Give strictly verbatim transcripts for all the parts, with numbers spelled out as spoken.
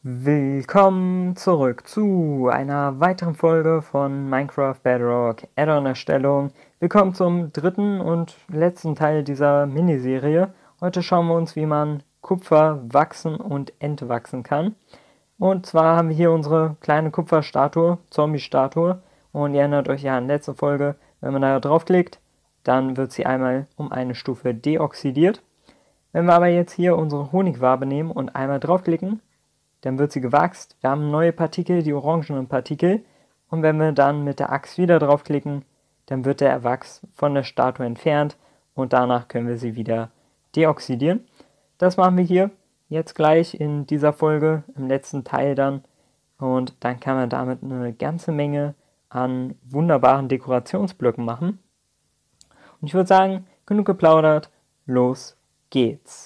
Willkommen zurück zu einer weiteren Folge von Minecraft Bedrock Add-on-Erstellung. Willkommen zum dritten und letzten Teil dieser Miniserie. Heute schauen wir uns, wie man Kupfer wachsen und entwachsen kann. Und zwar haben wir hier unsere kleine Kupferstatue, Zombie-Statue. Und ihr erinnert euch ja an die letzte Folge, wenn man da draufklickt, dann wird sie einmal um eine Stufe deoxidiert. Wenn wir aber jetzt hier unsere Honigwabe nehmen und einmal draufklicken, dann wird sie gewachst. Wir haben neue Partikel, die orangenen Partikel. Und wenn wir dann mit der Axt wieder draufklicken, dann wird der Wachs von der Statue entfernt und danach können wir sie wieder deoxidieren. Das machen wir hier jetzt gleich in dieser Folge, im letzten Teil dann. Und dann kann man damit eine ganze Menge an wunderbaren Dekorationsblöcken machen. Und ich würde sagen, genug geplaudert, los geht's.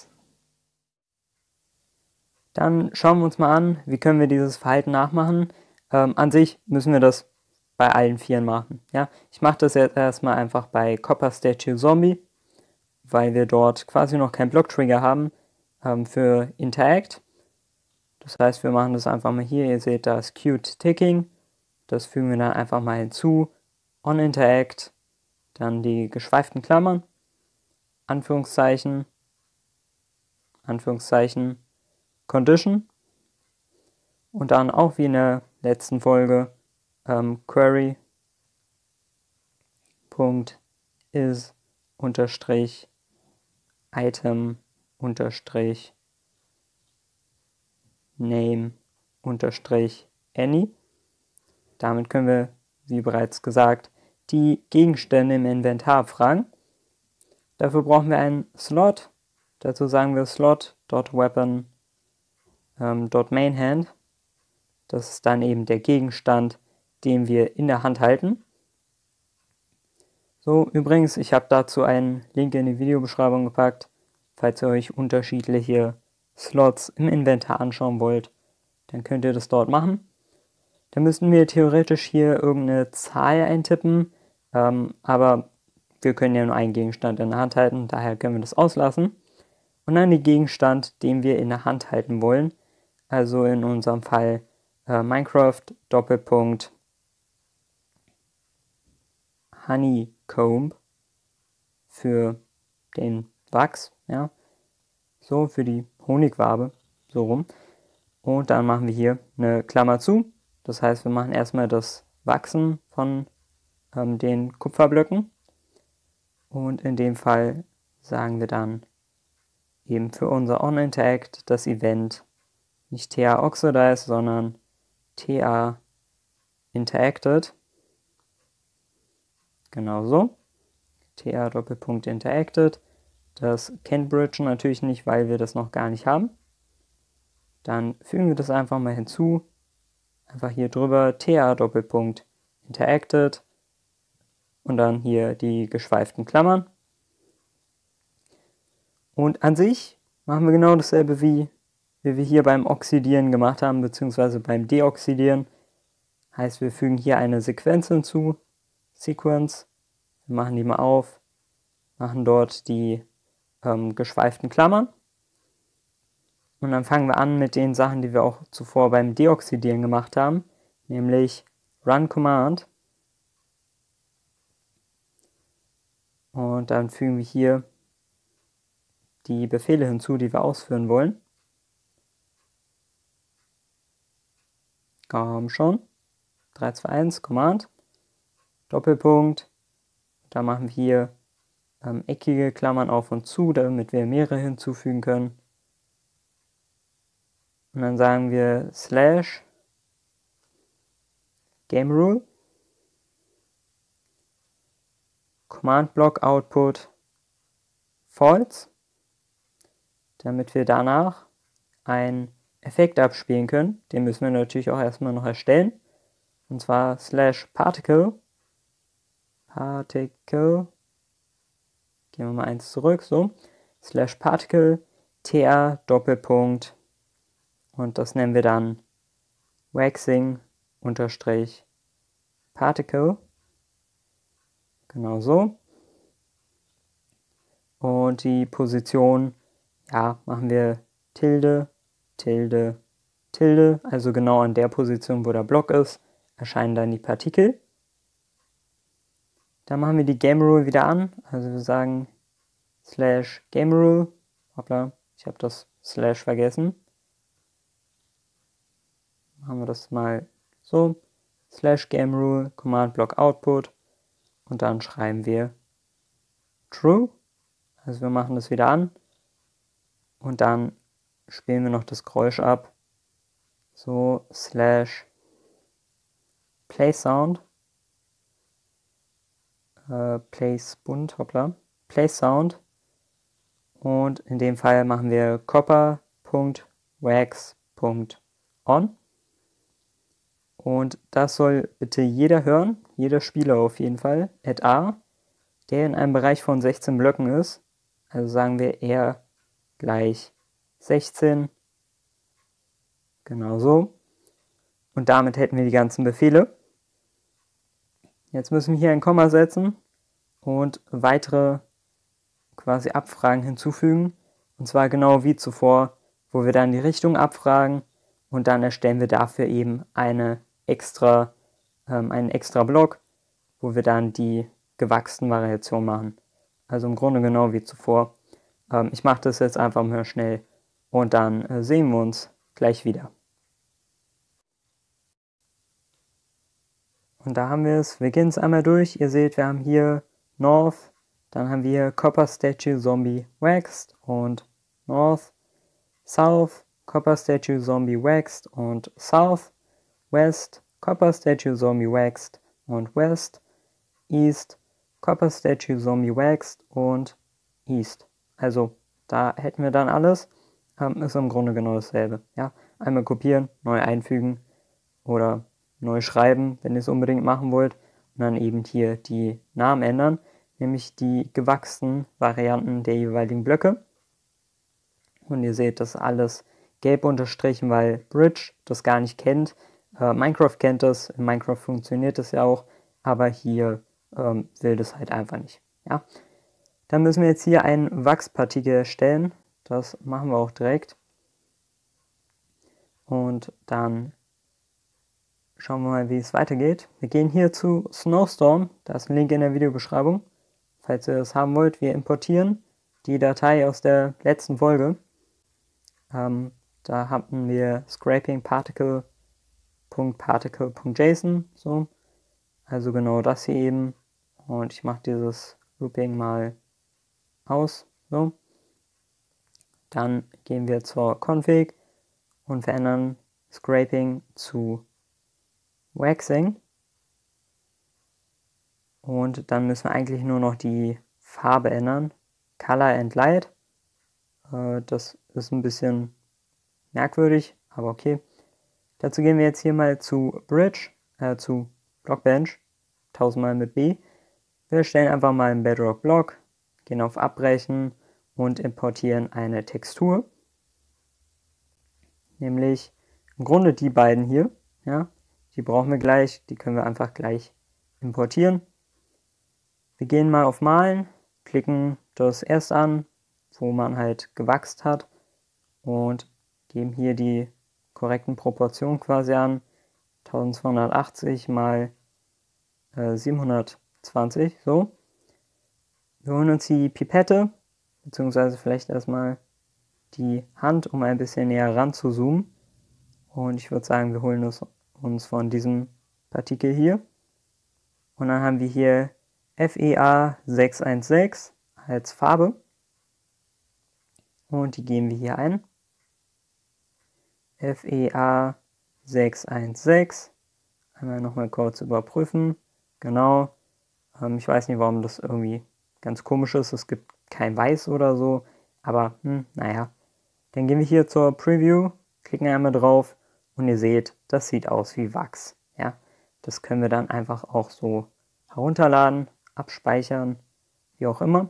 Dann schauen wir uns mal an, wie können wir dieses Verhalten nachmachen. Ähm, an sich müssen wir das bei allen Vieren machen. Ja? Ich mache das jetzt erstmal einfach bei Copper Statue Zombie, weil wir dort quasi noch keinen Block-Trigger haben ähm, für Interact. Das heißt, wir machen das einfach mal hier. Ihr seht das Cute Ticking. Das fügen wir dann einfach mal hinzu. On Interact, dann die geschweiften Klammern, Anführungszeichen, Anführungszeichen, Condition und dann auch wie in der letzten Folge ähm, Query Punkt is unterstrich Item unterstrich Name unterstrich Any. Damit können wir, wie bereits gesagt, die Gegenstände im Inventar abfragen. Dafür brauchen wir einen Slot. Dazu sagen wir Slot.Weapon Ähm, .mainHand, das ist dann eben der Gegenstand, den wir in der Hand halten. So, übrigens, ich habe dazu einen Link in die Videobeschreibung gepackt, falls ihr euch unterschiedliche Slots im Inventar anschauen wollt, dann könnt ihr das dort machen. Dann müssten wir theoretisch hier irgendeine Zahl eintippen, ähm, aber wir können ja nur einen Gegenstand in der Hand halten, daher können wir das auslassen. Und dann den Gegenstand, den wir in der Hand halten wollen. Also in unserem Fall äh, Minecraft Doppelpunkt Honeycomb für den Wachs, ja, so für die Honigwabe, so rum. Und dann machen wir hier eine Klammer zu. Das heißt, wir machen erstmal das Wachsen von ähm, den Kupferblöcken. Und in dem Fall sagen wir dann eben für unser OnInteract das Event nicht T A Oxidize, sondern T A Interacted. Genauso. T A Doppelpunkt Interacted. Das kennt Bridge natürlich nicht, weil wir das noch gar nicht haben. Dann fügen wir das einfach mal hinzu. Einfach hier drüber T A Doppelpunkt Interacted. Und dann hier die geschweiften Klammern. Und an sich machen wir genau dasselbe wie wie wir hier beim Oxidieren gemacht haben, beziehungsweise beim Deoxidieren. Heißt, wir fügen hier eine Sequenz hinzu, Sequence, wir machen die mal auf, machen dort die ähm, geschweiften Klammern und dann fangen wir an mit den Sachen, die wir auch zuvor beim Deoxidieren gemacht haben, nämlich Run Command und dann fügen wir hier die Befehle hinzu, die wir ausführen wollen. Komm schon. drei, zwei, eins, Command, Doppelpunkt. Da machen wir hier ähm, eckige Klammern auf und zu, damit wir mehrere hinzufügen können. Und dann sagen wir slash Game Rule, Command Block Output false, damit wir danach ein Effekt abspielen können. Den müssen wir natürlich auch erstmal noch erstellen. Und zwar slash particle. Particle. Gehen wir mal eins zurück. So. Slash particle. Ta Doppelpunkt. Und das nennen wir dann waxing unterstrich particle. Genau so. Und die Position, ja, machen wir Tilde, Tilde, Tilde, also genau an der Position, wo der Block ist, erscheinen dann die Partikel. Dann machen wir die Game Rule wieder an, also wir sagen slash Game Rule, hoppla, ich habe das Slash vergessen. Machen wir das mal so, slash Game Rule, Command Block Output und dann schreiben wir True, also wir machen das wieder an und dann spielen wir noch das Geräusch ab, so slash Play Sound, äh, Play Spund, hoppla, Play Sound und in dem Fall machen wir copper.wax.on und das soll bitte jeder hören, jeder Spieler auf jeden Fall, at A, der in einem Bereich von sechzehn Blöcken ist, also sagen wir R gleich sechzehn, genau so. Und damit hätten wir die ganzen Befehle. Jetzt müssen wir hier ein Komma setzen und weitere quasi Abfragen hinzufügen. Und zwar genau wie zuvor, wo wir dann die Richtung abfragen und dann erstellen wir dafür eben eine extra, ähm, einen extra Block, wo wir dann die gewachsenen Variationen machen. Also im Grunde genau wie zuvor. Ähm, ich mache das jetzt einfach mal schnell und dann äh, sehen wir uns gleich wieder. Und da haben wir es, wir gehen es einmal durch. Ihr seht, wir haben hier North, dann haben wir Copper Statue Zombie Waxed und North, South, Copper Statue Zombie Waxed und South, West, Copper Statue Zombie Waxed und West, East, Copper Statue Zombie Waxed und East. Also da hätten wir dann alles, ähm, ist im Grunde genau dasselbe. Ja? Einmal kopieren, neu einfügen oder neu schreiben, wenn ihr es unbedingt machen wollt. Und dann eben hier die Namen ändern, nämlich die gewachsenen Varianten der jeweiligen Blöcke. Und ihr seht, das ist alles gelb unterstrichen, weil Bridge das gar nicht kennt. Äh, Minecraft kennt das, in Minecraft funktioniert das ja auch, aber hier ähm, will das halt einfach nicht. Ja? Dann müssen wir jetzt hier ein Wachspartikel erstellen. Das machen wir auch direkt. Und dann schauen wir mal, wie es weitergeht. Wir gehen hier zu Snowstorm. Da ist ein Link in der Videobeschreibung. Falls ihr das haben wollt, wir importieren die Datei aus der letzten Folge. Ähm, da hatten wir scraping particle.particle.json. So. Also genau das hier eben. Und ich mache dieses Looping mal aus. So. Dann gehen wir zur Config und verändern Scraping zu Waxing. Und dann müssen wir eigentlich nur noch die Farbe ändern. Color and Light. Äh, das ist ein bisschen merkwürdig, aber okay. Dazu gehen wir jetzt hier mal zu Bridge, äh, zu Blockbench, tausendmal mit B. Wir stellen einfach mal einen Bedrock Block, gehen auf Abbrechen und importieren eine Textur. Nämlich im Grunde die beiden hier. Ja, die brauchen wir gleich, die können wir einfach gleich importieren. Wir gehen mal auf Malen, klicken das erst an, wo man halt gewachst hat und geben hier die korrekten Proportionen quasi an. eintausendzweihundertachtzig mal äh, siebenhundertzwanzig, so. Wir holen uns die Pipette, beziehungsweise vielleicht erstmal die Hand, um ein bisschen näher ran zu zoomen. Und ich würde sagen, wir holen uns von diesem Partikel hier. Und dann haben wir hier F E A sechs eins sechs als Farbe. Und die geben wir hier ein. F E A sechs eins sechs. Einmal nochmal kurz überprüfen. Genau. Ähm, ich weiß nicht, warum das irgendwie ganz komisch ist. Es gibt kein Weiß oder so. Aber, hm, naja. Dann gehen wir hier zur Preview, klicken einmal drauf und ihr seht, das sieht aus wie Wachs. Ja? Das können wir dann einfach auch so herunterladen, abspeichern, wie auch immer.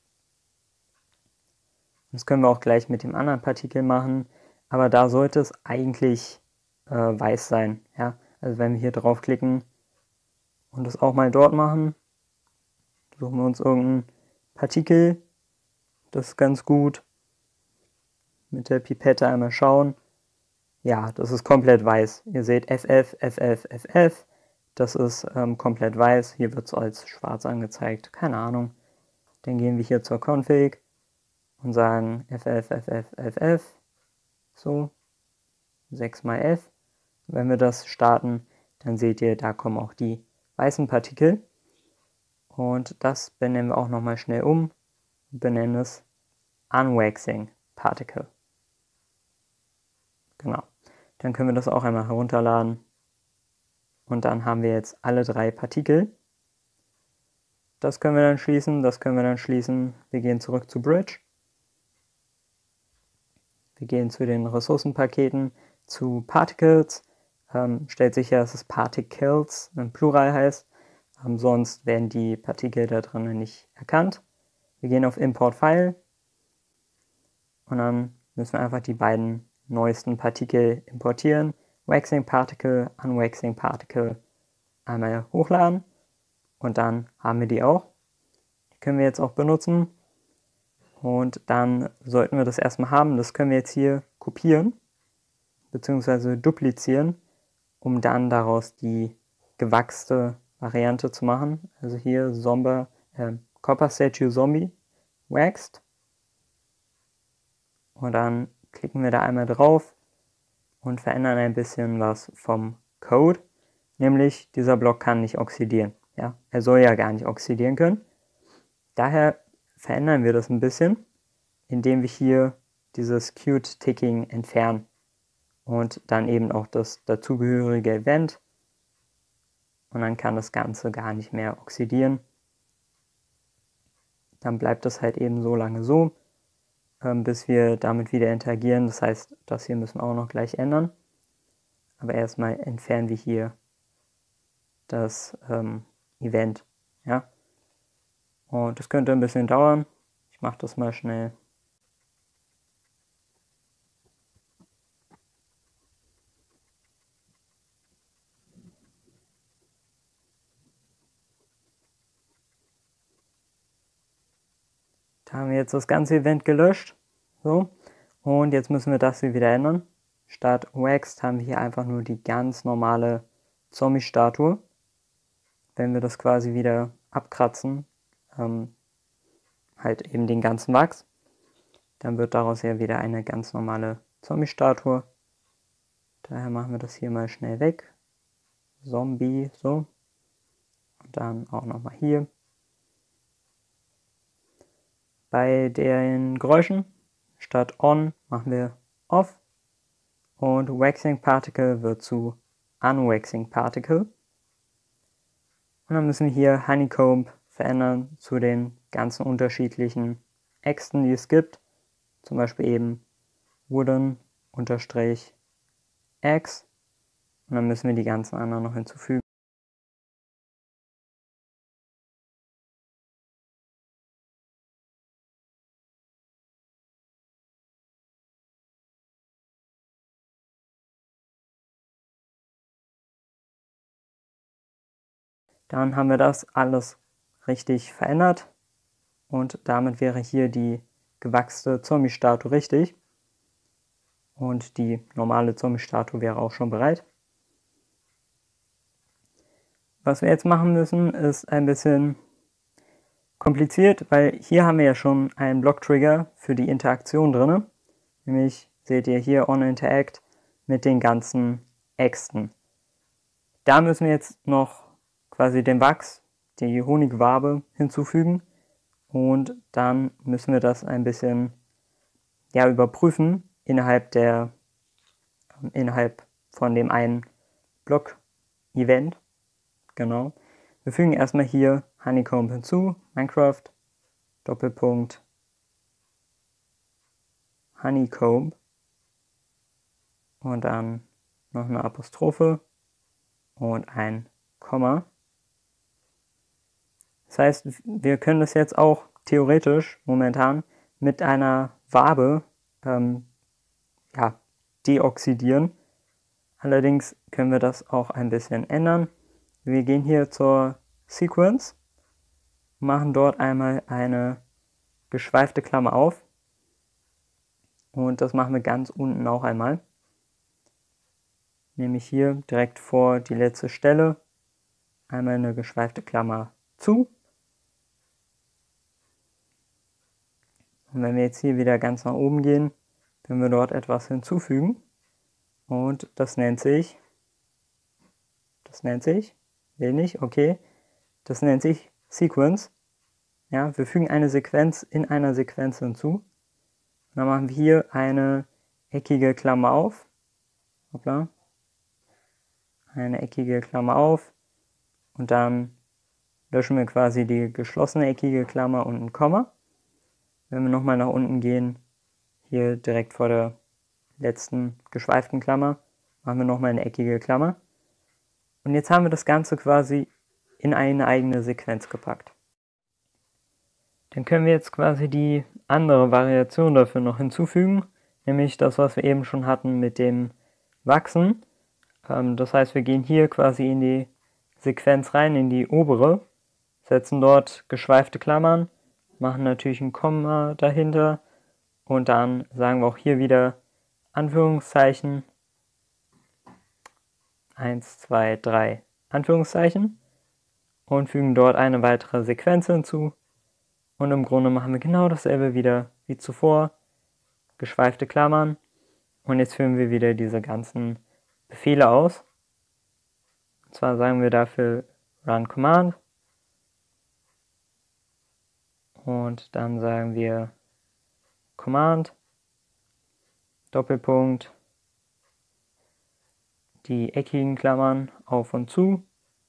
Das können wir auch gleich mit dem anderen Partikel machen, aber da sollte es eigentlich äh, weiß sein. Ja? Also wenn wir hier draufklicken und das auch mal dort machen, suchen wir uns irgendein Partikel, das ist ganz gut. Mit der Pipette einmal schauen ja, das ist komplett weiß. Ihr seht F F, F F, F F. Das ist ähm, komplett weiß. Hier wird es als schwarz angezeigt. Keine Ahnung. Dann gehen wir hier zur Config und sagen F F, F F, F F. So. sechs mal F. Wenn wir das starten, dann seht ihr, da kommen auch die weißen Partikel. Und das benennen wir auch nochmal schnell um. Wir benennen es Unwaxing Particle. Genau. Dann können wir das auch einmal herunterladen. Und dann haben wir jetzt alle drei Partikel. Das können wir dann schließen, das können wir dann schließen. Wir gehen zurück zu Bridge. Wir gehen zu den Ressourcenpaketen, zu Particles. Ähm, stellt sicher, dass es Particles im Plural heißt. Ähm, sonst werden die Partikel da drinnen nicht erkannt. Wir gehen auf Import File. Und dann müssen wir einfach die beiden neuesten Partikel importieren. Waxing Particle, Unwaxing Particle einmal hochladen. Und dann haben wir die auch. Die können wir jetzt auch benutzen. Und dann sollten wir das erstmal haben. Das können wir jetzt hier kopieren bzw. duplizieren, um dann daraus die gewachste Variante zu machen. Also hier Somber, äh, Copper Statue Zombie Waxed. Und dann klicken wir da einmal drauf und verändern ein bisschen was vom Code. Nämlich, dieser Block kann nicht oxidieren. Ja? Er soll ja gar nicht oxidieren können. Daher verändern wir das ein bisschen, indem wir hier dieses Queued Ticking entfernen. Und dann eben auch das dazugehörige Event. Und dann kann das Ganze gar nicht mehr oxidieren. Dann bleibt es halt eben so lange so, bis wir damit wieder interagieren. Das heißt, das hier müssen wir auch noch gleich ändern. Aber erstmal entfernen wir hier das ähm, Event. Ja? Und das könnte ein bisschen dauern. Ich mache das mal schnell. Da haben wir jetzt das ganze Event gelöscht. So. Und jetzt müssen wir das hier wieder ändern. Statt Waxed haben wir hier einfach nur die ganz normale Zombie-Statue. Wenn wir das quasi wieder abkratzen, ähm, halt eben den ganzen Wachs, dann wird daraus ja wieder eine ganz normale Zombie-Statue. Daher machen wir das hier mal schnell weg. Zombie, so. Und dann auch nochmal hier. Bei den Geräuschen statt On machen wir Off und Waxing Particle wird zu Unwaxing Particle. Und dann müssen wir hier Honeycomb verändern zu den ganzen unterschiedlichen Äxten, die es gibt. Zum Beispiel eben Wooden unterstrich Axe. Und dann müssen wir die ganzen anderen noch hinzufügen. Dann haben wir das alles richtig verändert und damit wäre hier die gewachste Zombie-Statue richtig und die normale Zombie-Statue wäre auch schon bereit. Was wir jetzt machen müssen, ist ein bisschen kompliziert, weil hier haben wir ja schon einen Block-Trigger für die Interaktion drin. Nämlich seht ihr hier OnInteract mit den ganzen Äxten. Da müssen wir jetzt noch quasi den Wachs, die Honigwabe hinzufügen und dann müssen wir das ein bisschen ja, überprüfen innerhalb, der, innerhalb von dem einen Block-Event. Genau. Wir fügen erstmal hier Honeycomb hinzu, Minecraft, Doppelpunkt, Honeycomb und dann noch eine Apostrophe und ein Komma. Das heißt, wir können das jetzt auch theoretisch momentan mit einer Wabe ähm, ja, deoxidieren. Allerdings können wir das auch ein bisschen ändern. Wir gehen hier zur Sequence, machen dort einmal eine geschweifte Klammer auf und das machen wir ganz unten auch einmal. nehme ich hier direkt vor die letzte Stelle einmal eine geschweifte Klammer zu. Und wenn wir jetzt hier wieder ganz nach oben gehen, können wir dort etwas hinzufügen. Und das nennt sich, das nennt sich, will nicht, okay, das nennt sich Sequence. Ja, wir fügen eine Sequenz in einer Sequenz hinzu. Und dann machen wir hier eine eckige Klammer auf. Hoppla. Eine eckige Klammer auf. Und dann löschen wir quasi die geschlossene eckige Klammer und ein Komma. Wenn wir nochmal nach unten gehen, hier direkt vor der letzten geschweiften Klammer, machen wir nochmal eine eckige Klammer. Und jetzt haben wir das Ganze quasi in eine eigene Sequenz gepackt. Dann können wir jetzt quasi die andere Variation dafür noch hinzufügen, nämlich das, was wir eben schon hatten mit dem Wachsen. Ähm, das heißt, wir gehen hier quasi in die Sequenz rein, in die obere, setzen dort geschweifte Klammern, machen natürlich ein Komma dahinter und dann sagen wir auch hier wieder Anführungszeichen, eins, zwei, drei Anführungszeichen und fügen dort eine weitere Sequenz hinzu. Und im Grunde machen wir genau dasselbe wieder wie zuvor, geschweifte Klammern. Und jetzt führen wir wieder diese ganzen Befehle aus. Und zwar sagen wir dafür Run Command. Und dann sagen wir Command, Doppelpunkt, die eckigen Klammern auf und zu,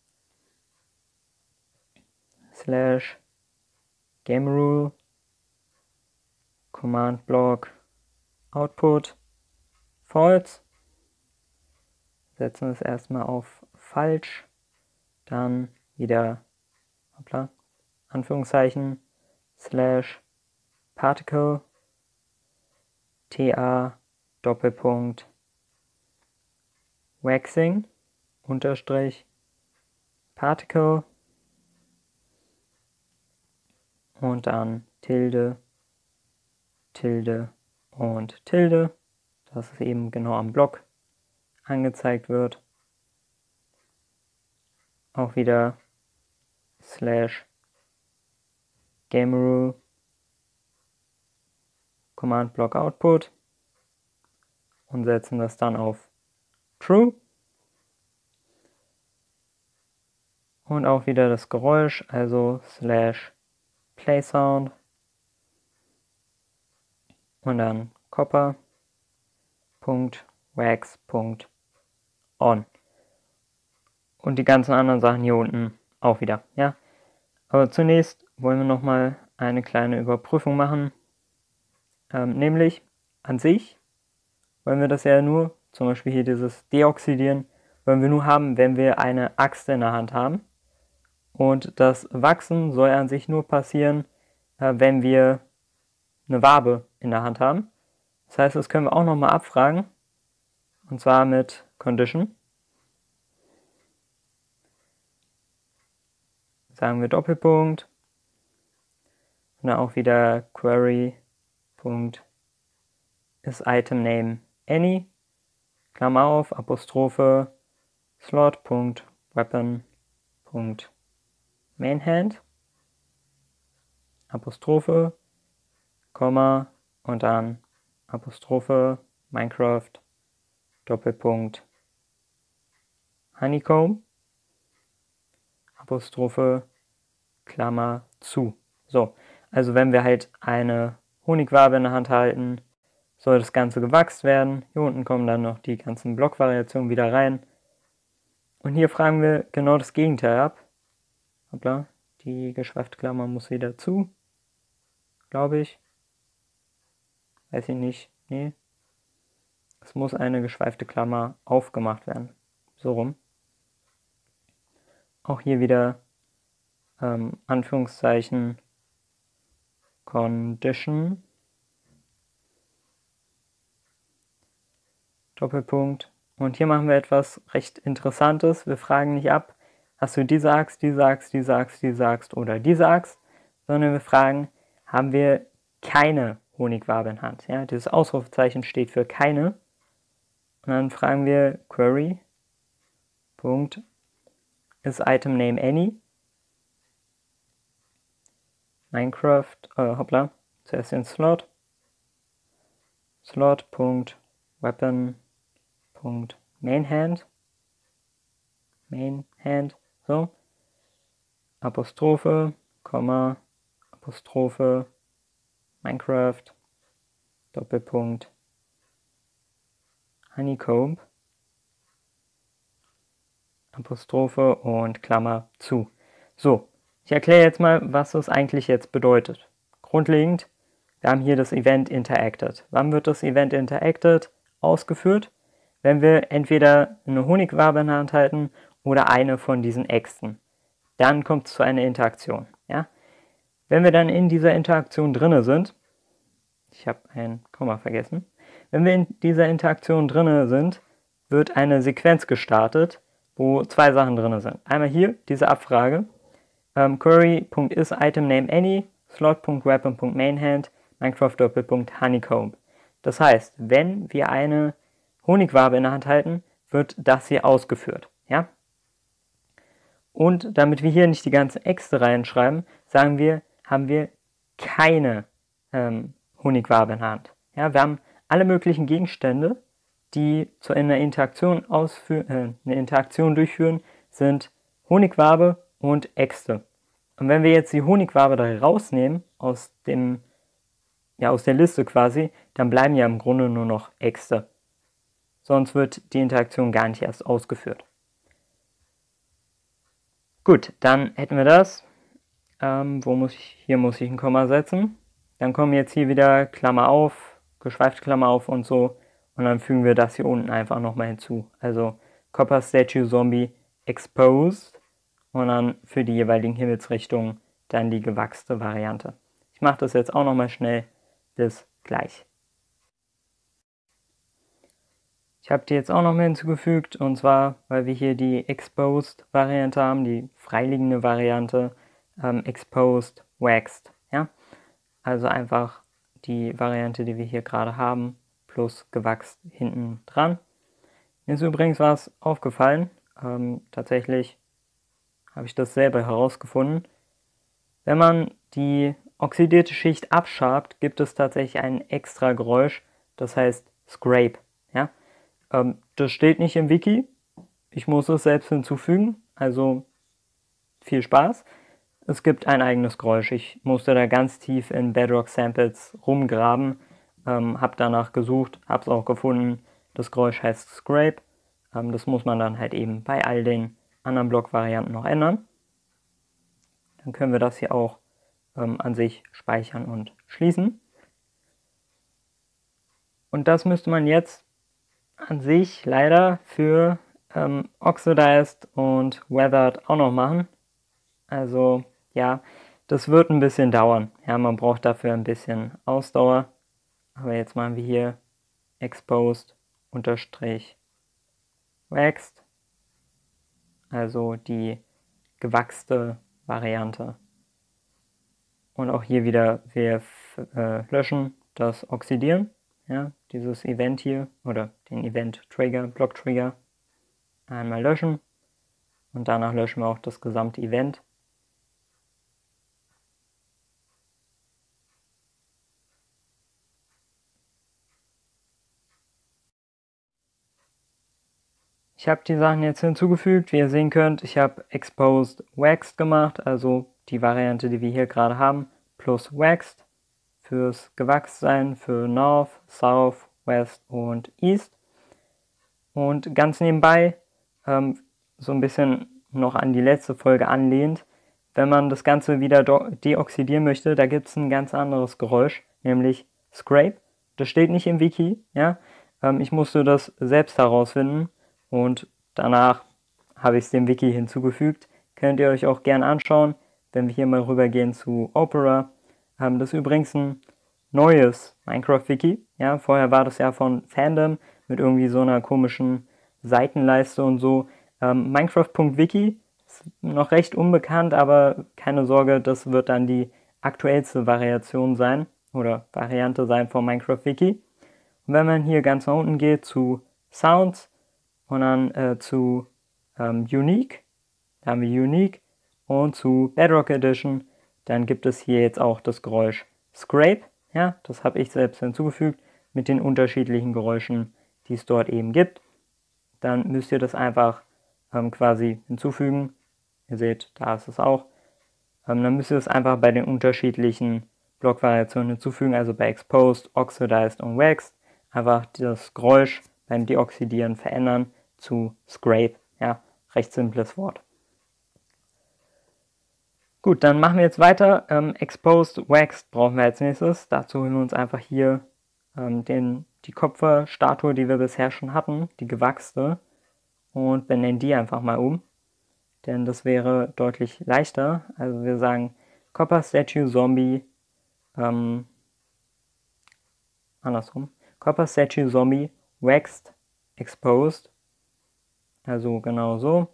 slash GameRule, Command Block, Output, False, setzen es erstmal auf falsch, dann wieder, hoppla, Anführungszeichen, slash Particle, ta, Doppelpunkt, Waxing, Unterstrich, Particle, und dann Tilde, Tilde und Tilde, dass es eben genau am Block angezeigt wird. Auch wieder slash GameRule, Command Block Output und setzen das dann auf True. Und auch wieder das Geräusch, also slash Play Sound und dann Copper, Punkt, Wax, Punkt, On. Und die ganzen anderen Sachen hier unten auch wieder, ja. Aber zunächst wollen wir nochmal eine kleine Überprüfung machen. Ähm, nämlich an sich wollen wir das ja nur, zum Beispiel hier dieses Deoxidieren, wollen wir nur haben, wenn wir eine Axt in der Hand haben. Und das Wachsen soll an sich nur passieren, äh, wenn wir eine Wabe in der Hand haben. Das heißt, das können wir auch nochmal abfragen. Und zwar mit Condition. Sagen wir Doppelpunkt. Und dann auch wieder Query. Punkt. Ist Item Name any. Klammer auf, Apostrophe. Slot. Punkt. Weapon. Punkt. Mainhand, Apostrophe, Komma und dann Apostrophe, Minecraft, Doppelpunkt, Honeycomb, Apostrophe, Klammer zu. So, also wenn wir halt eine Honigwabe in der Hand halten, soll das Ganze gewachst werden. Hier unten kommen dann noch die ganzen Blockvariationen wieder rein. Und hier fragen wir genau das Gegenteil ab. Hoppla, die geschweifte Klammer muss wieder zu, glaube ich. Weiß ich nicht, nee. Es muss eine geschweifte Klammer aufgemacht werden, so rum. Auch hier wieder ähm, Anführungszeichen Condition, Doppelpunkt. Und hier machen wir etwas recht Interessantes. Wir fragen nicht ab, hast du diese Axt, diese Axt, diese Axt, diese Axt oder diese Axt, sondern wir fragen, haben wir keine Honigwabe in Hand. Ja, dieses Ausrufezeichen steht für keine. Und dann fragen wir Query, Punkt is item name any Minecraft, äh, hoppla, zuerst den Slot, slot.weapon.mainHand, mainHand, so, Apostrophe, Komma, Apostrophe, Minecraft, Doppelpunkt, Honeycomb, Apostrophe und Klammer zu. So, ich erkläre jetzt mal, was das eigentlich jetzt bedeutet. Grundlegend, wir haben hier das Event Interacted. Wann wird das Event Interacted ausgeführt? Wenn wir entweder eine Honigwabe in der Hand halten oder eine von diesen Äxten. Dann kommt es zu einer Interaktion. Ja? Wenn wir dann in dieser Interaktion drinne sind, ich habe ein Komma vergessen, wenn wir in dieser Interaktion drinne sind, wird eine Sequenz gestartet, wo zwei Sachen drin sind. Einmal hier diese Abfrage, ähm, query.isItemNameAny, slot.weapon.mainHand, Minecraft Doppelpunkt Honeycomb. Das heißt, wenn wir eine Honigwabe in der Hand halten, wird das hier ausgeführt. Ja? Und damit wir hier nicht die ganzen Äxte reinschreiben, sagen wir, haben wir keine ähm, Honigwabe in der Hand. Ja? Wir haben alle möglichen Gegenstände, die zu einer Interaktion, ausführen, äh, eine Interaktion durchführen, sind Honigwabe und Äxte. Und wenn wir jetzt die Honigwabe da rausnehmen, aus, dem, ja, aus der Liste quasi, dann bleiben ja im Grunde nur noch Äxte. Sonst wird die Interaktion gar nicht erst ausgeführt. Gut, dann hätten wir das. Ähm, wo muss ich, hier muss ich ein Komma setzen. Dann kommen jetzt hier wieder Klammer auf, geschweifte Klammer auf und so. Und dann fügen wir das hier unten einfach nochmal hinzu. Also Copper Statue Zombie Exposed und dann für die jeweiligen Himmelsrichtungen dann die gewachste Variante. Ich mache das jetzt auch nochmal schnell. Bis gleich. Ich habe die jetzt auch nochmal hinzugefügt und zwar, weil wir hier die Exposed Variante haben, die freiliegende Variante, ähm, Exposed Waxed. Ja? Also einfach die Variante, die wir hier gerade haben, plus gewachst hinten dran. Mir ist übrigens was aufgefallen. Ähm, tatsächlich habe ich das selber herausgefunden. Wenn man die oxidierte Schicht abschabt, gibt es tatsächlich ein extra Geräusch, das heißt Scrape. Ja? Ähm, das steht nicht im Wiki. Ich muss es selbst hinzufügen. Also viel Spaß. Es gibt ein eigenes Geräusch. Ich musste da ganz tief in Bedrock Samples rumgraben. Ähm, habe danach gesucht, habe es auch gefunden. Das Geräusch heißt Scrape. Ähm, das muss man dann halt eben bei all den anderen Block-Varianten noch ändern. Dann können wir das hier auch ähm, an sich speichern und schließen. Und das müsste man jetzt an sich leider für ähm, Oxidized und Weathered auch noch machen. Also ja, das wird ein bisschen dauern. Ja, man braucht dafür ein bisschen Ausdauer. Aber jetzt machen wir hier Exposed unterstrich Waxed, also die gewachste Variante. Und auch hier wieder, wir äh, löschen das Oxidieren, ja, dieses Event hier, oder den Event-Trigger, Block-Trigger, einmal löschen. Und danach löschen wir auch das gesamte Event. Ich habe die Sachen jetzt hinzugefügt, wie ihr sehen könnt. Ich habe Exposed Waxed gemacht, also die Variante, die wir hier gerade haben, plus Waxed fürs Gewachssein für North, South, West und East. Und ganz nebenbei, ähm, so ein bisschen noch an die letzte Folge anlehnt, wenn man das Ganze wieder deoxidieren möchte, da gibt es ein ganz anderes Geräusch, nämlich Scrape. Das steht nicht im Wiki, ja. Ähm, ich musste das selbst herausfinden. Und danach habe ich es dem Wiki hinzugefügt. Könnt ihr euch auch gerne anschauen, wenn wir hier mal rübergehen zu Opera. Ähm, das ist übrigens ein neues Minecraft-Wiki. Ja, vorher war das ja von Fandom mit irgendwie so einer komischen Seitenleiste und so. Ähm, Minecraft.wiki ist noch recht unbekannt, aber keine Sorge, das wird dann die aktuellste Variation sein oder Variante sein von Minecraft-Wiki. Und wenn man hier ganz nach unten geht zu Sounds, und dann äh, zu ähm, Unique, da haben wir Unique, und zu Bedrock Edition, dann gibt es hier jetzt auch das Geräusch Scrape, ja, das habe ich selbst hinzugefügt, mit den unterschiedlichen Geräuschen, die es dort eben gibt. Dann müsst ihr das einfach ähm, quasi hinzufügen. Ihr seht, da ist es auch. Ähm, dann müsst ihr es einfach bei den unterschiedlichen Blockvariationen hinzufügen, also bei Exposed, Oxidized und Waxed, einfach das Geräusch beim Deoxidieren verändern zu Scrape. Ja, recht simples Wort. Gut, dann machen wir jetzt weiter. Ähm, Exposed, Waxed brauchen wir als nächstes. Dazu holen wir uns einfach hier ähm, den, die Kupferstatue, die wir bisher schon hatten, die gewachste, und benennen die einfach mal um, denn das wäre deutlich leichter. Also wir sagen Copper Statue Zombie, ähm, andersrum, Copper Statue Zombie Waxed Exposed, also genau so.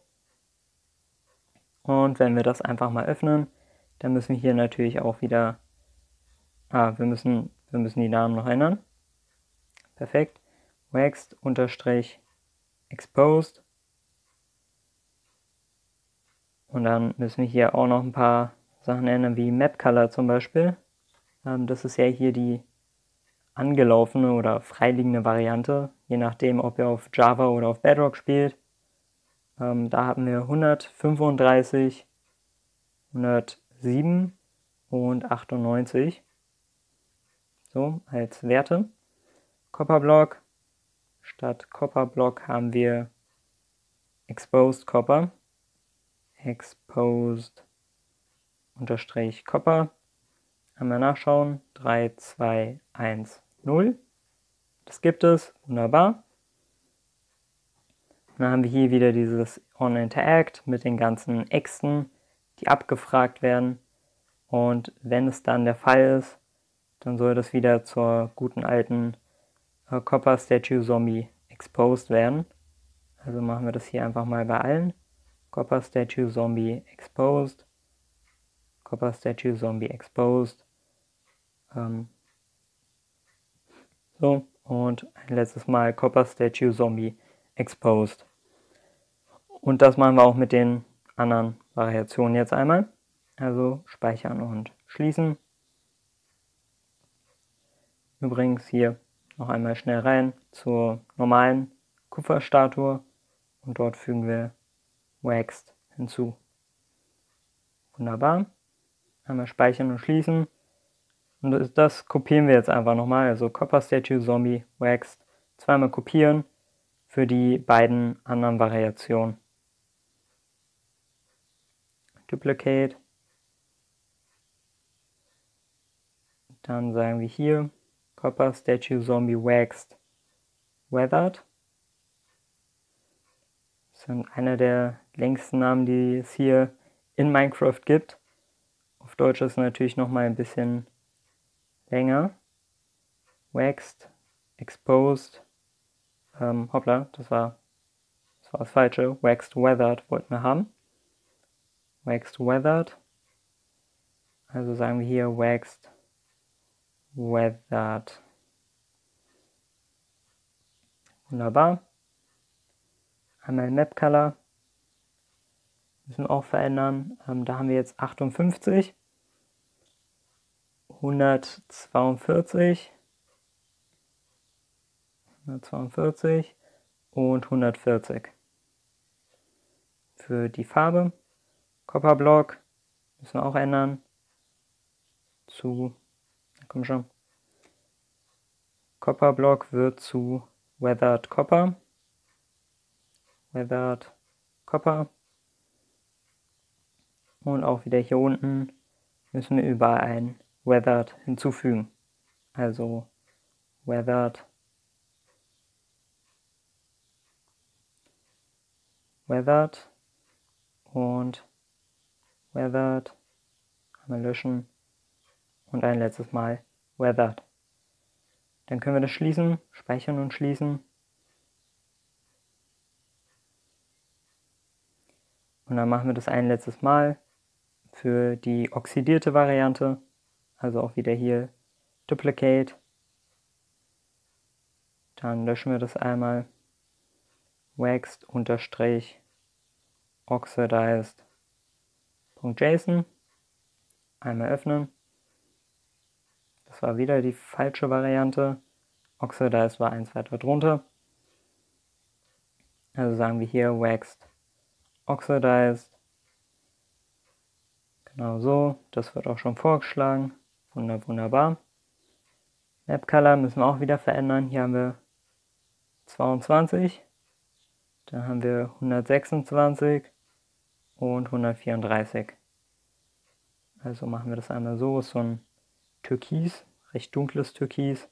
Und wenn wir das einfach mal öffnen, dann müssen wir hier natürlich auch wieder, ah, wir müssen, wir müssen die Namen noch ändern. Perfekt. Waxed unterstrich Exposed. Und dann müssen wir hier auch noch ein paar Sachen ändern, wie Map Color zum Beispiel. Ähm, das ist ja hier die angelaufene oder freiliegende Variante, je nachdem, ob ihr auf Java oder auf Bedrock spielt. Ähm, da haben wir hundertfünfunddreißig, hundertsieben und achtundneunzig. So, als Werte. Copperblock. Statt Copperblock haben wir Exposed Copper. Exposed unterstrich Copper. Einmal nachschauen. drei, zwei, eins, null. Das gibt es. Wunderbar. Dann haben wir hier wieder dieses onInteract mit den ganzen Äxten, die abgefragt werden. Und wenn es dann der Fall ist, dann soll das wieder zur guten alten äh, Copper Statue Zombie Exposed werden. Also machen wir das hier einfach mal bei allen. Copper Statue Zombie Exposed. Copper Statue Zombie Exposed. Ähm, so, und ein letztes Mal Copper Statue Zombie Exposed. Und das machen wir auch mit den anderen Variationen jetzt einmal. Also speichern und schließen. Übrigens hier noch einmal schnell rein zur normalen Kupferstatue und dort fügen wir Waxed hinzu. Wunderbar. Einmal speichern und schließen. Und das kopieren wir jetzt einfach nochmal. Also Copper Statue Zombie Waxed zweimal kopieren für die beiden anderen Variationen. Duplicate. Dann sagen wir hier Copper Statue Zombie Waxed Weathered. Das sind einer der längsten Namen, die es hier in Minecraft gibt. Auf Deutsch ist es natürlich nochmal ein bisschen länger. Waxed, Exposed, ähm, hoppla, das war, das war das Falsche. Waxed Weathered wollten wir haben. Waxed Weathered. Also sagen wir hier Waxed Weathered. Wunderbar. Einmal Map Color. Müssen wir auch verändern. Ähm, da haben wir jetzt achtundfünfzig, hundertzweiundvierzig, hundertzweiundvierzig und hundertvierzig. Für die Farbe. Copperblock müssen wir auch ändern. Zu, komm schon. Copperblock wird zu Weathered Copper. Weathered Copper. Und auch wieder hier unten müssen wir überall ein Weathered hinzufügen. Also Weathered, Weathered und Weathered. Einmal löschen und ein letztes Mal Weathered. Dann können wir das schließen, speichern und schließen. Und dann machen wir das ein letztes Mal für die oxidierte Variante. Also auch wieder hier Duplicate. Dann löschen wir das einmal. Waxed unterstrich oxidized.json. Einmal öffnen. Das war wieder die falsche Variante. Oxidized war eins weiter drunter. Also sagen wir hier waxed oxidized. Genau so. Das wird auch schon vorgeschlagen. Wunder, wunderbar. Map Color müssen wir auch wieder verändern. Hier haben wir zweiundzwanzig. Dann haben wir hundertsechsundzwanzig und hundertvierunddreißig. Also machen wir das einmal so. Ist so ein Türkis, recht dunkles Türkis.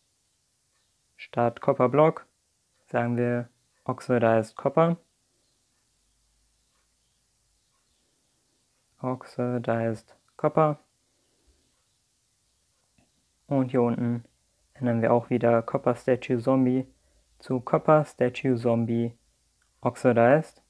Statt Copper Block sagen wir Oxidized Copper. Oxidized Copper. Und hier unten ändern wir auch wieder Copper Statue Zombie zu Copper Statue Zombie Oxidized.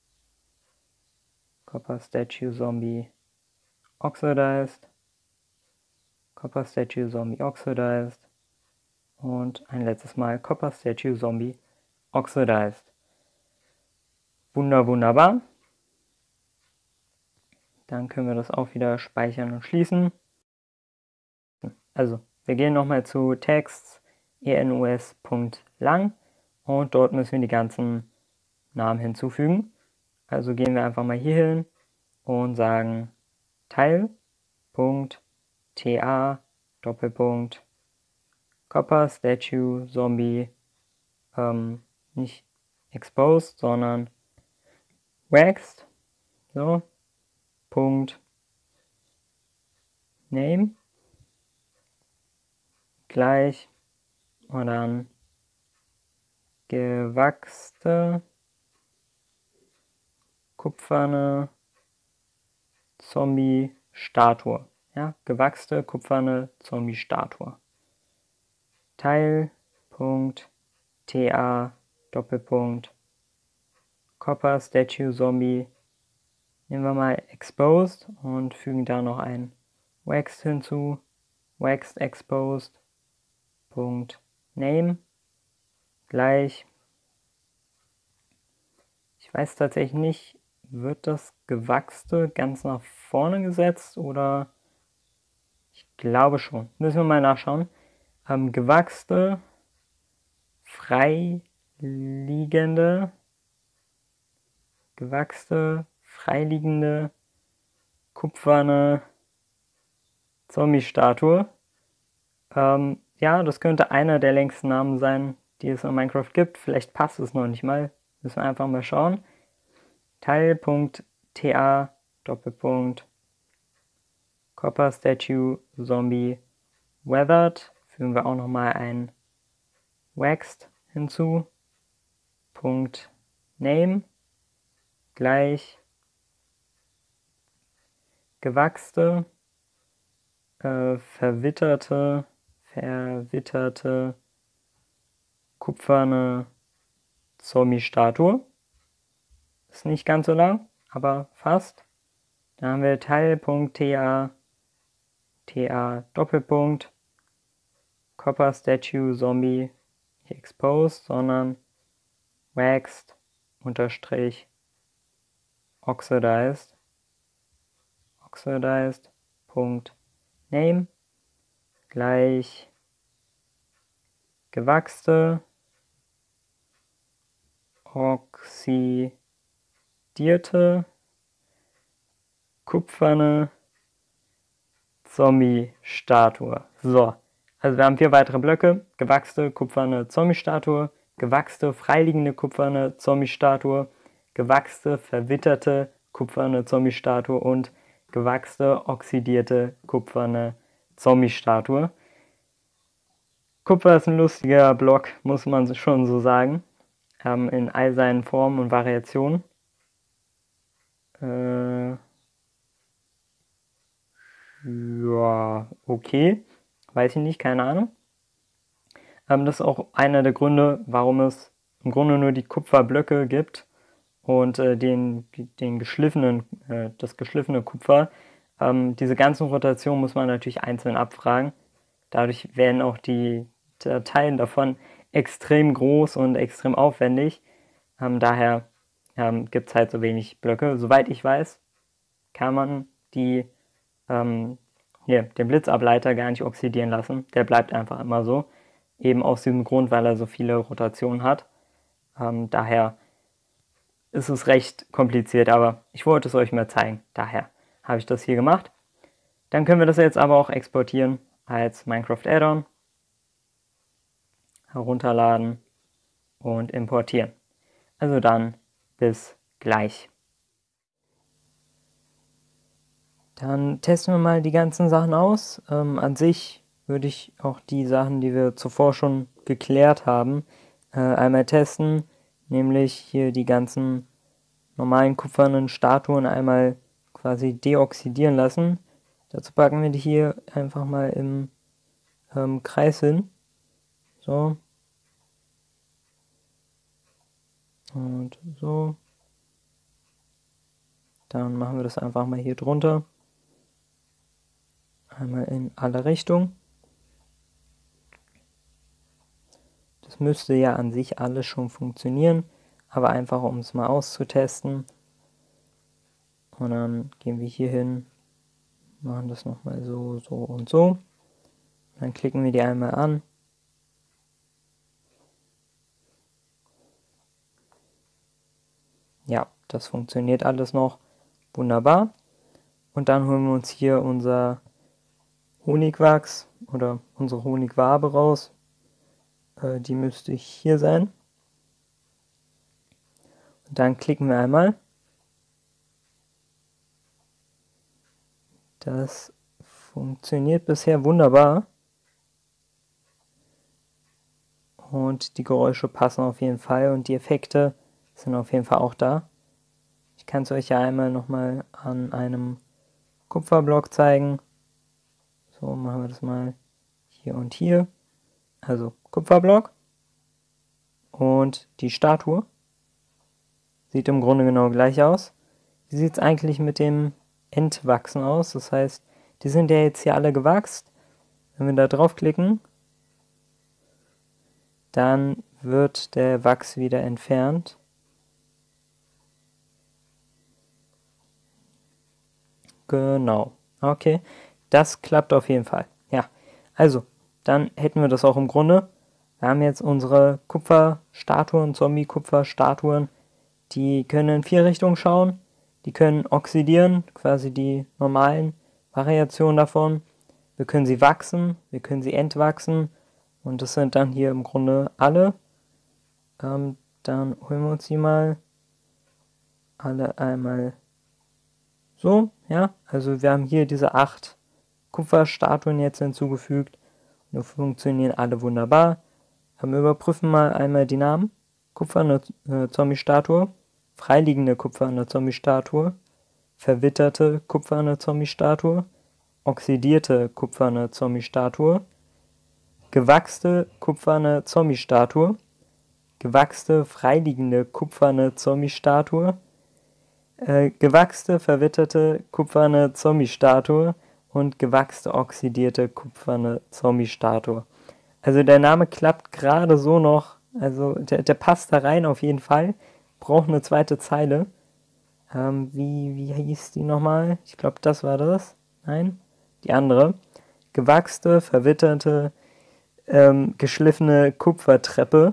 Copper Statue Zombie Oxidized. Copper Statue Zombie Oxidized. Und ein letztes Mal Copper Statue Zombie Oxidized. Wunder, wunderbar. Dann können wir das auch wieder speichern und schließen. Also, wir gehen nochmal zu Texts enus.lang und dort müssen wir die ganzen Namen hinzufügen. Also gehen wir einfach mal hier hin und sagen Teil.ta Doppelpunkt Copper Statue Zombie ähm, nicht exposed, sondern waxed. So. Punkt Name gleich und dann gewachste kupferne Zombie-Statue. Ja, gewachste kupferne Zombie-Statue. Teil.ta Doppelpunkt Copper Statue Zombie. Nehmen wir mal exposed und fügen da noch ein waxed hinzu. Waxed exposed. Punkt Name gleich. Ich weiß tatsächlich nicht, wird das gewachste ganz nach vorne gesetzt oder ich glaube schon. Müssen wir mal nachschauen. Ähm, gewachste, freiliegende, gewachste, freiliegende, kupferne Zombie-Statue. Ähm, ja, das könnte einer der längsten Namen sein, die es in Minecraft gibt. Vielleicht passt es noch nicht mal. Müssen wir einfach mal schauen. Teil.ta Doppelpunkt Copper Statue Zombie Weathered. Fügen wir auch nochmal ein waxed hinzu. Punkt Name gleich gewachste, äh, verwitterte, verwitterte, kupferne Zombie-Statue. Ist nicht ganz so lang, aber fast. Dann haben wir Teil.ta, ta Doppelpunkt, Copper Statue Zombie, nicht exposed, sondern waxed, unterstrich, oxidized, oxidized, Punkt, Name, gleich, gewachste, oxidierte, kupferne Zombie-Statue. So, also wir haben vier weitere Blöcke. Gewachste, kupferne Zombie-Statue, gewachste, freiliegende, kupferne Zombie-Statue, gewachste, verwitterte, kupferne Zombie-Statue und gewachste, oxidierte, kupferne Zombie-Statue. Kupfer ist ein lustiger Block, muss man schon so sagen, ähm, in all seinen Formen und Variationen. Äh, ja, okay, weiß ich nicht, keine Ahnung. Ähm, das ist auch einer der Gründe, warum es im Grunde nur die Kupferblöcke gibt und äh, den, den geschliffenen, äh, das geschliffene Kupfer. Ähm, diese ganzen Rotationen muss man natürlich einzeln abfragen. Dadurch werden auch die Dateien davon extrem groß und extrem aufwendig. Ähm, daher ähm, gibt es halt so wenig Blöcke. Soweit ich weiß, kann man die, ähm, hier, den Blitzableiter gar nicht oxidieren lassen. Der bleibt einfach immer so. Eben aus diesem Grund, weil er so viele Rotationen hat. Ähm, daher ist es recht kompliziert, aber ich wollte es euch mal zeigen. Daher habe ich das hier gemacht. Dann können wir das jetzt aber auch exportieren als Minecraft Add-on. Herunterladen und importieren. Also dann bis gleich. Dann testen wir mal die ganzen Sachen aus. Ähm, an sich würde ich auch die Sachen, die wir zuvor schon geklärt haben, äh, einmal testen. Nämlich hier die ganzen normalen kupfernen Statuen einmal quasi deoxidieren lassen. Dazu packen wir die hier einfach mal im ähm, Kreis hin. So. Und so. Dann machen wir das einfach mal hier drunter. Einmal in alle Richtungen. Das müsste ja an sich alles schon funktionieren, aber einfach um es mal auszutesten. Und dann gehen wir hier hin, machen das nochmal so, so und so. Dann klicken wir die einmal an. Ja, das funktioniert alles noch wunderbar. Und dann holen wir uns hier unser Honigwachs oder unsere Honigwabe raus. Äh, die müsste hier sein. Und dann klicken wir einmal. Das funktioniert bisher wunderbar. Und die Geräusche passen auf jeden Fall und die Effekte sind auf jeden Fall auch da. Ich kann es euch ja einmal nochmal an einem Kupferblock zeigen. So, machen wir das mal hier und hier. Also Kupferblock und die Statue. Sieht im Grunde genau gleich aus. Wie sieht es eigentlich mit dem Entwachsen aus? Das heißt, die sind ja jetzt hier alle gewachst. Wenn wir da draufklicken, dann wird der Wachs wieder entfernt. Genau. Okay, das klappt auf jeden Fall. Ja, also, dann hätten wir das auch im Grunde. Wir haben jetzt unsere Kupferstatuen, Zombie-Kupferstatuen. Die können in vier Richtungen schauen. Die können oxidieren, quasi die normalen Variationen davon. Wir können sie wachsen, wir können sie entwachsen. Und das sind dann hier im Grunde alle. Ähm, dann holen wir uns die mal alle einmal so, ja. Also wir haben hier diese acht Kupferstatuen jetzt hinzugefügt. Und die funktionieren alle wunderbar. Ähm, wir überprüfen mal einmal die Namen. Kupferne äh, Zombie-Statue, freiliegende kupferne Zombie-Statue, verwitterte kupferne Zombie-Statue, oxidierte kupferne Zombie-Statue, gewachste kupferne Zombie-Statue, gewachste freiliegende kupferne Zombie-Statue, äh, gewachste verwitterte kupferne Zombie-Statue und gewachste oxidierte kupferne Zombie-Statue. Also der Name klappt gerade so noch, also der, der passt da rein auf jeden Fall. Braucht eine zweite Zeile. Ähm, wie, wie hieß die nochmal? Ich glaube, das war das. Nein, die andere. Gewachste, verwitterte, ähm, geschliffene Kupfertreppe.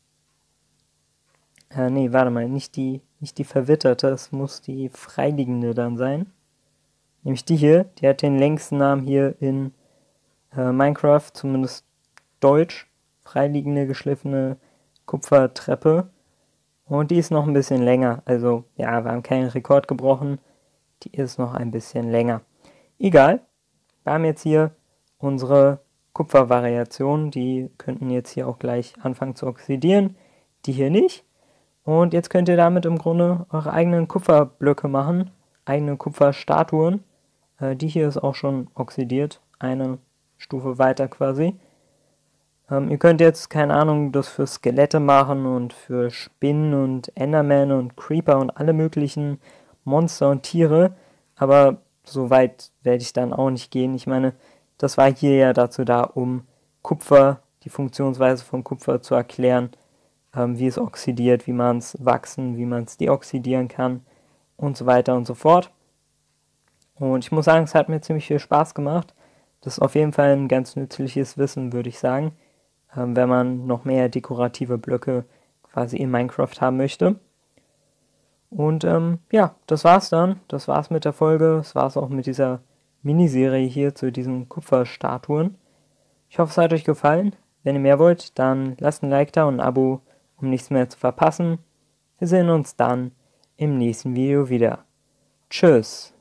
Äh, nee, warte mal, nicht die, nicht die verwitterte, es muss die freiliegende dann sein. Nämlich die hier, die hat den längsten Namen hier in äh, Minecraft, zumindest Deutsch. Freiliegende, geschliffene Kupfertreppe. Und die ist noch ein bisschen länger. Also, ja, wir haben keinen Rekord gebrochen. Die ist noch ein bisschen länger. Egal. Wir haben jetzt hier unsere Kupfervariationen. Die könnten jetzt hier auch gleich anfangen zu oxidieren. Die hier nicht. Und jetzt könnt ihr damit im Grunde eure eigenen Kupferblöcke machen. Eigene Kupferstatuen. Äh, die hier ist auch schon oxidiert. Eine Stufe weiter quasi. Ähm, ihr könnt jetzt, keine Ahnung, das für Skelette machen und für Spinnen und Enderman und Creeper und alle möglichen Monster und Tiere. Aber so weit werde ich dann auch nicht gehen. Ich meine, das war hier ja dazu da, um Kupfer, die Funktionsweise von Kupfer zu erklären. ähm, wie es oxidiert, wie man es wachsen, wie man es deoxidieren kann und so weiter und so fort. Und ich muss sagen, es hat mir ziemlich viel Spaß gemacht. Das ist auf jeden Fall ein ganz nützliches Wissen, würde ich sagen, ähm, wenn man noch mehr dekorative Blöcke quasi in Minecraft haben möchte. Und ähm, ja, das war's dann. Das war's mit der Folge. Das war's auch mit dieser Miniserie hier zu diesen Kupferstatuen. Ich hoffe, es hat euch gefallen. Wenn ihr mehr wollt, dann lasst ein Like da und ein Abo, um nichts mehr zu verpassen. Wir sehen uns dann im nächsten Video wieder. Tschüss.